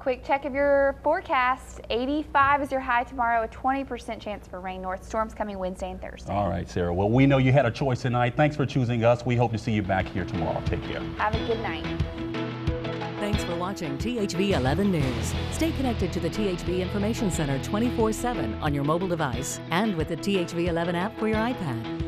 quick check of your forecast. 85 is your high tomorrow, a 20% chance for rain. North storms coming Wednesday and Thursday. All right, Sarah. Well, we know you had a choice tonight. Thanks for choosing us. We hope to see you back here tomorrow. Take care. Have a good night. Thanks for watching THV 11 News. Stay connected to the THV Information Center 24/7 on your mobile device and with the THV 11 app for your iPad.